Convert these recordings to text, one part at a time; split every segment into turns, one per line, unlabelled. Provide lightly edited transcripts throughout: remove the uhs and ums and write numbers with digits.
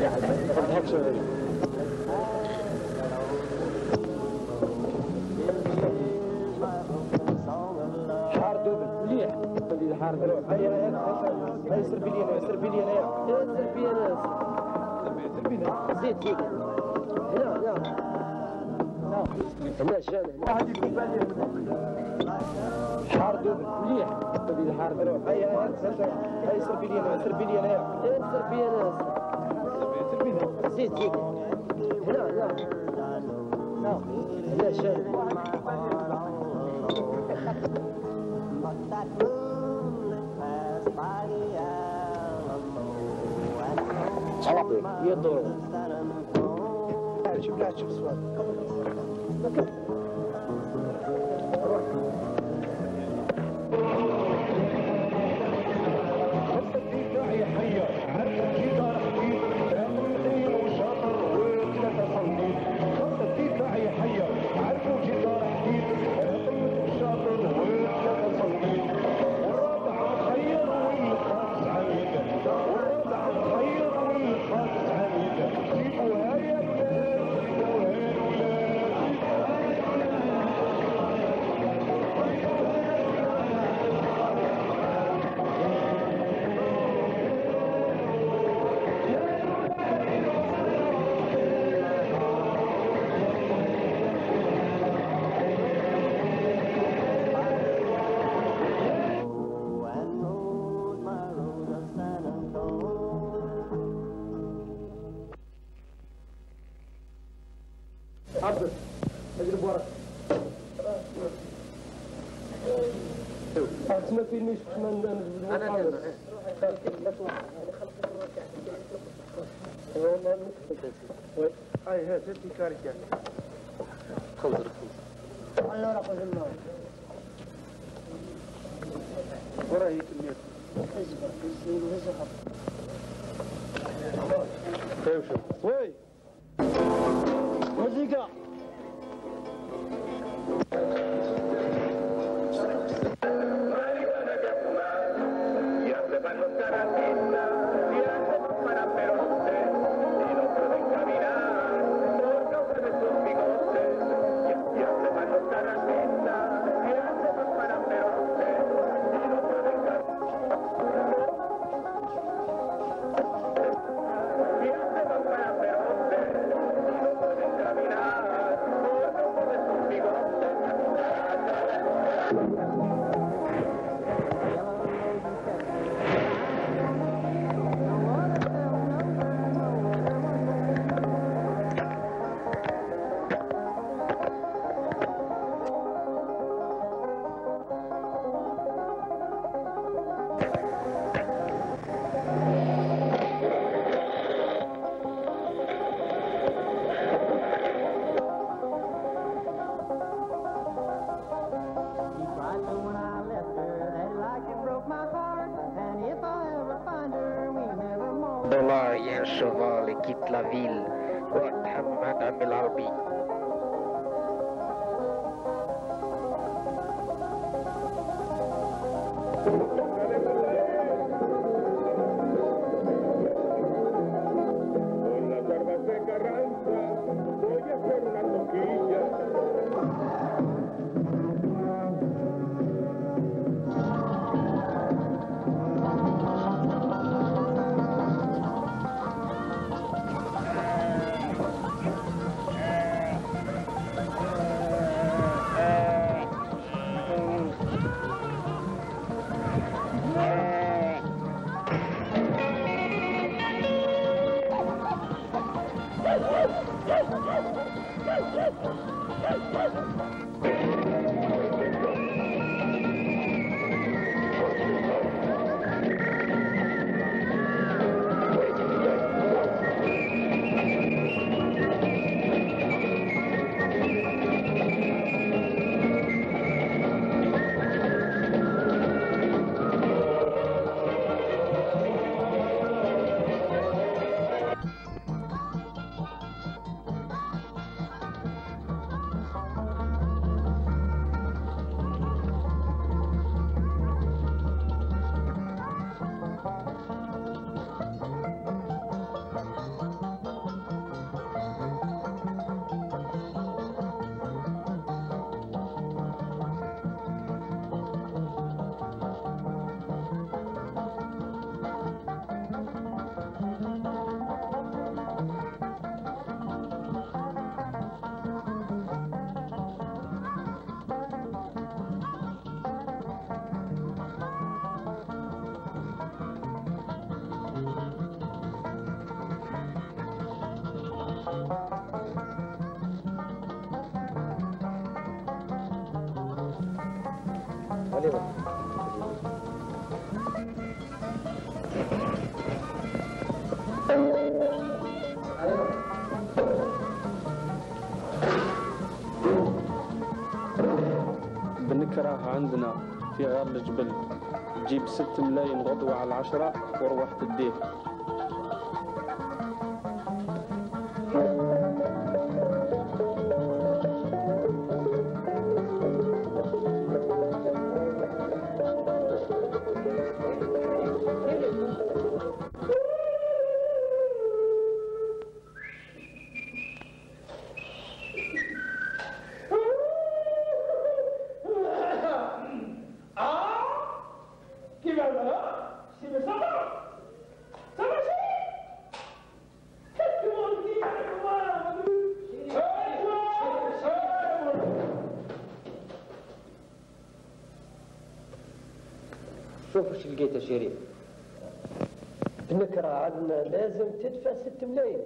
شحال دوبل مليح اللي حار روح هيا يسر بلي يسر بلي يسر بلي زيد زيد هنا هنا شان واحد يكون بالي شحال دوبل مليح اللي حار روح هيا يسر بلي يسر بلي زيد زيد هنا هنا شان صلاحي يدور شوف لا تشوف سؤال عبد اجرب ورق ما فينيش انا اي هات هاتي كاريكا خضر الله لا قدر الله وراهي كمية اصبر بس شوف وي موسيقى
دولار يا شغال كيت لا فيل محمد عبد العربي
عليهم.
بنكره عندنا في غار الجبل، تجيب 6 ملايين غدوة على 10 وروح تديه.
شوف وش لقيت يا شريف. بنكرة عندنا لازم تدفع 6 ملايين.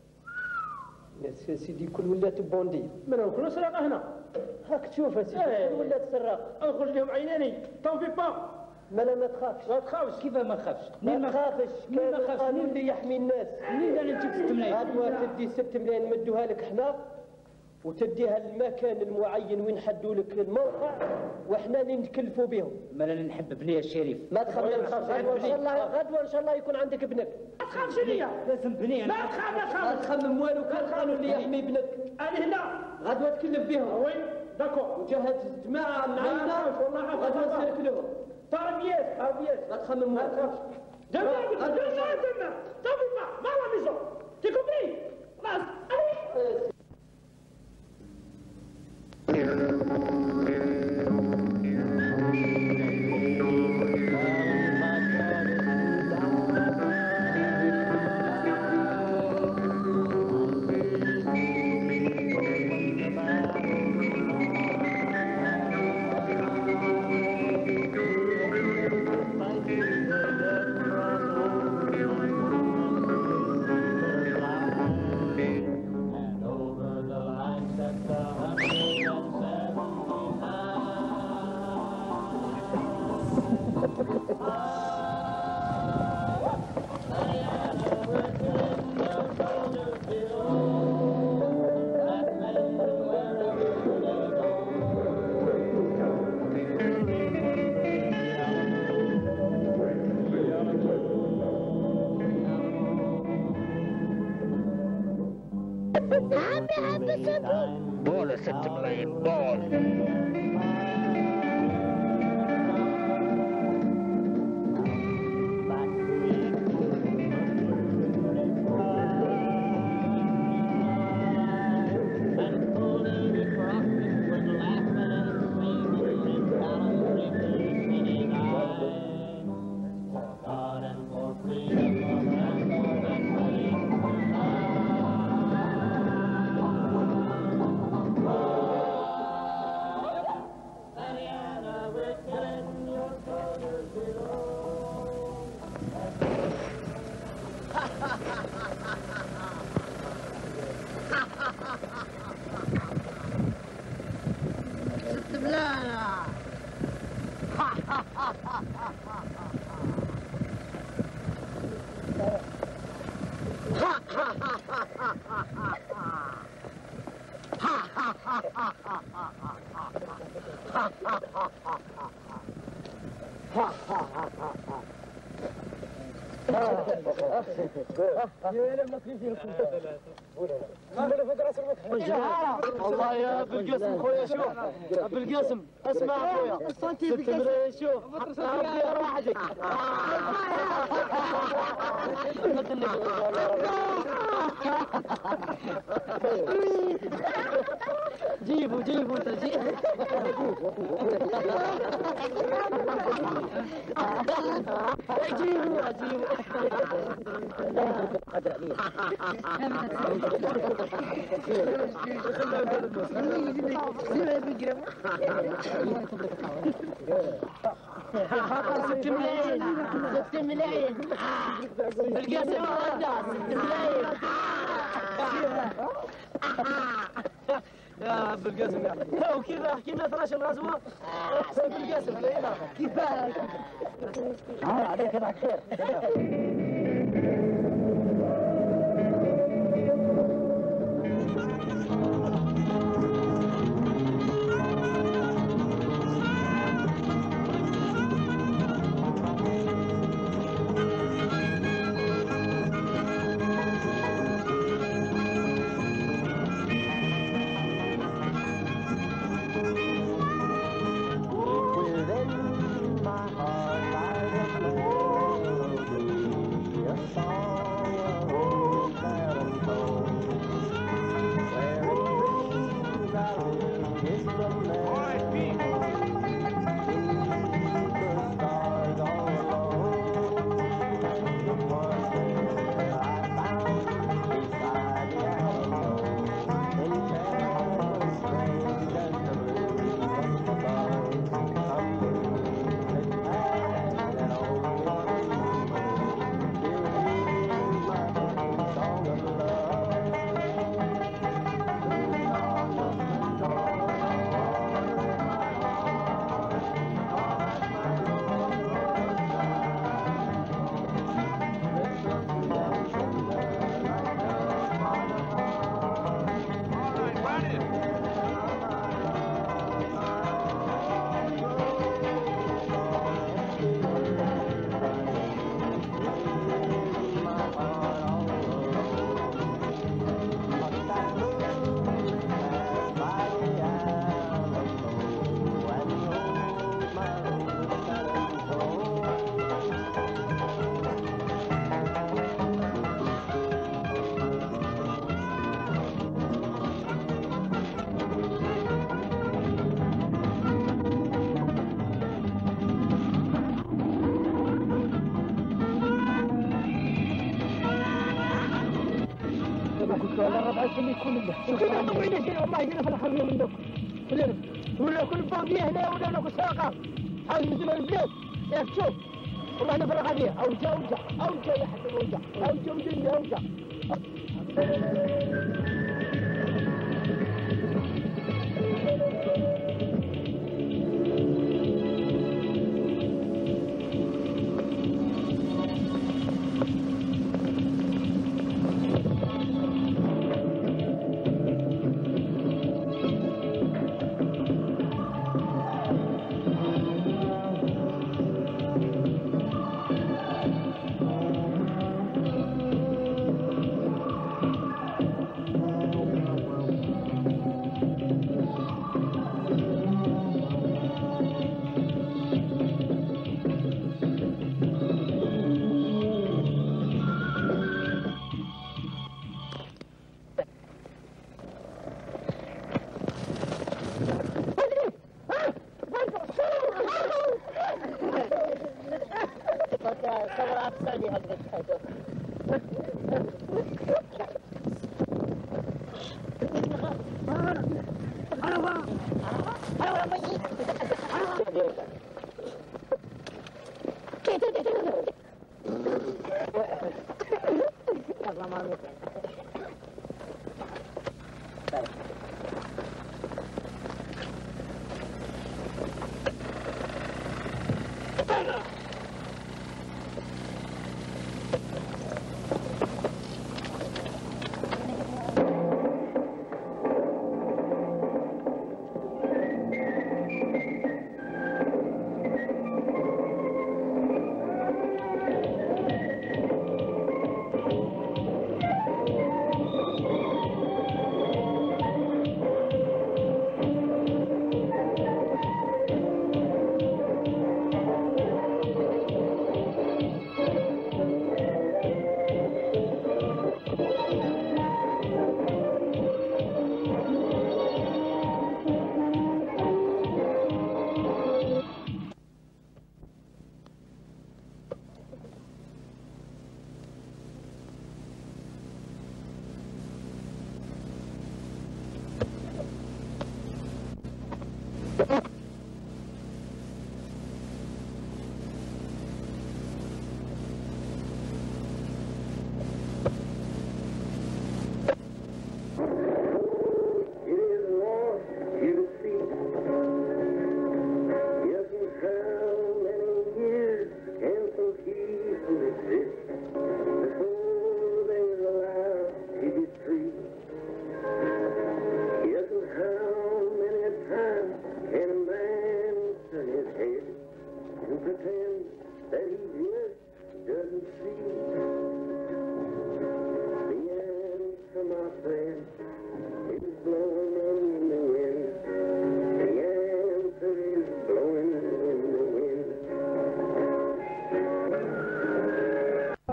يا سيدي كل ولات بوندي.
من كل سرقة هنا.
هاك تشوف يا سيدي كل ولات سراق.
أخرج لهم عيناني. طون في با.
ما تخافش.
ما تخافش.
كيف ما نخافش؟
ما تخافش. كان القانون اللي يحمي الناس.
منين قال نجيب 6 ملايين؟
غدوة تدي 6 ملايين نمدوها لك حنا وتديها للمكان المعين وين حدوا لك الموقع واحنا اللي نتكلفوا بهم.
مالا نحب بنية الشريف.
ما تخافش. غدوة ان شاء الله يكون عندك ابنك.
ما تخافش ليا.
لازم بنية.
ما تخاف.
ما تخمم والو، كان القانون اللي يحمي ابنك.
أنا هنا.
غدوة تكلف بهم.
وين؟ داكو.
وجهز جماعة من عندنا غدوة تسلك لهم.
عربيات.
ما تخمم
ما
والو.
تخافش. دماغ دماغ. طبي ما لا ميزو. Tu compris? خلاص.
بول 6 ملايين بول.
والله يا ابو القاسم خويا شوف ابو القاسم اسمع خويا 6 ملايين شوف حطها في روحك جيبوا انت جيبوا ست ملايين القاسم هذا 6 ملايين يا ابو القاسم يا وكذا حكينا 12 غزوه ابو القاسم علينا كفايه
عليك بعد خير.
والله هنا في الحريه من دوك ولا كل باقيه هنا ولا ناكل ساقه حاول نزل البلاد ياك تشوف والله هنا في الغاليه اوجع يا حسن اوجع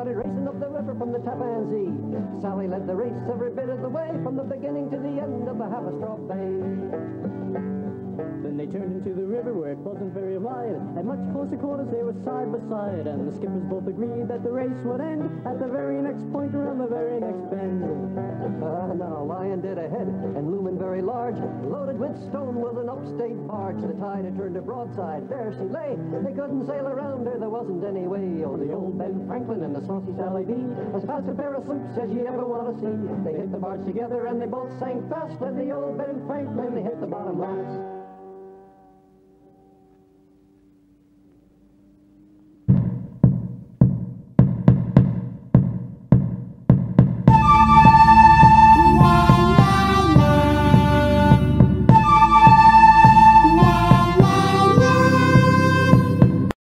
started racing up the river from the Tappan Zee. Sally led the race every bit of the way, from the beginning to the end of the Haverstraw Bay. Then they turned into the river where it wasn't very wide. At much closer quarters they were side by side, and the skippers both agreed that the race would end at the very next point around the very next bend. Now a lion dead ahead and looming very large, loaded with stone was an upstate barge. The tide had turned her broadside, there she lay. They couldn't sail around her, there wasn't any way. Oh, the old Ben Franklin and the saucy Sally B, as fast a pair of sloops as you ever want to see. They hit the barge together and they both sank fast, and the old Ben Franklin hit the bottom last.